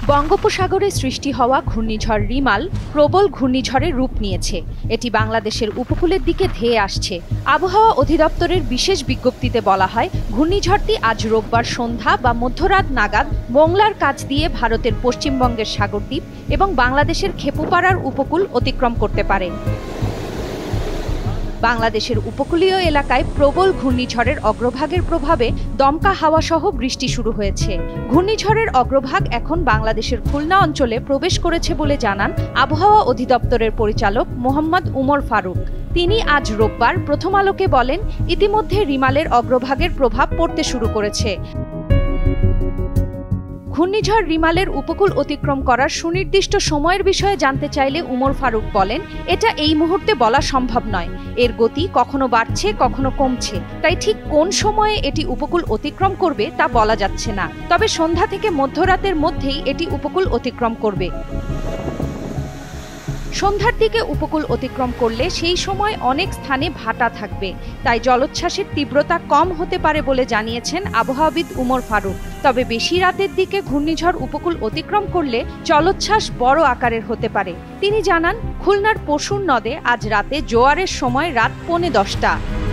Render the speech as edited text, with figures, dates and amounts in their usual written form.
বঙ্গোপসাগরে সৃষ্টি হওয়া ঘূর্ণিঝড় রিমাল প্রবল ঘূর্ণিঝড়ের রূপ নিয়েছে। এটি বাংলাদেশের উপকূলের দিকে ধেয়ে আসছে। আবহাওয়া অধিদপ্তরের বিশেষ বিজ্ঞপ্তিতে বলা হয়, ঘূর্ণিঝড়টি আজ রোববার সন্ধ্যা বা মধ্যরাত নাগাদ মোংলার কাছ দিয়ে ভারতের পশ্চিমবঙ্গের সাগরদ্বীপ এবং বাংলাদেশের খেপুপাড়ার উপকূল অতিক্রম করতে পারে। বাংলাদেশের উপকূলীয় এলাকায় প্রবল ঘূর্ণিঝড়ের অগ্রভাগের প্রভাবে দমকা হাওয়াসহ বৃষ্টি শুরু হয়েছে। ঘূর্ণিঝড়ের অগ্রভাগ এখন বাংলাদেশের খুলনা অঞ্চলে প্রবেশ করেছে বলে জানান আবহাওয়া অধিদপ্তরের পরিচালক মোহাম্মদ উমর ফারুক। তিনি আজ রোববার প্রথম আলোকে বলেন, ইতিমধ্যে রিমালের অগ্রভাগের প্রভাব পড়তে শুরু করেছে। ঘূর্ণিঝড় রিমালের উপকূল অতিক্রম করার সুনির্দিষ্ট সময়ের বিষয়ে জানতে চাইলে উমর ফারুক বলেন, এটা এই মুহূর্তে বলা সম্ভব নয়। এর গতি কখনো বাড়ছে, কখনো কমছে, তাই ঠিক কোন সময়ে এটি উপকূল অতিক্রম করবে তা বলা যাচ্ছে না। তবে সন্ধ্যা থেকে মধ্যরাতের মধ্যেই এটি উপকূল অতিক্রম করবে। সন্ধ্যার দিকে উপকূল অতিক্রম করলে সেই সময় অনেক স্থানে ভাটা থাকবে, তাই জলোচ্ছ্বাসের তীব্রতা কম হতে পারে বলে জানিয়েছেন আবহাওয়াবিদ উমর ফারুক। তবে বেশি রাতের দিকে ঘূর্ণিঝড় উপকূল অতিক্রম করলে জলোচ্ছ্বাস বড় আকারের হতে পারে। তিনি জানান, খুলনার পশুর নদে আজ রাতে জোয়ারের সময় রাত 10:45।